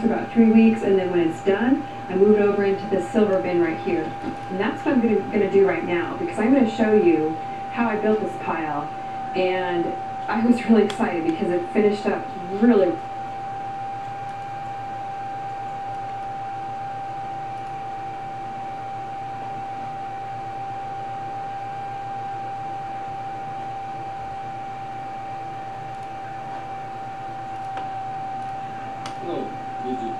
for about 3 weeks, and then when it's done, I move it over into this silver bin right here. And that's what I'm gonna do right now, because I'm gonna show you how I built this pile. And I was really excited because it finished up really. No, did you?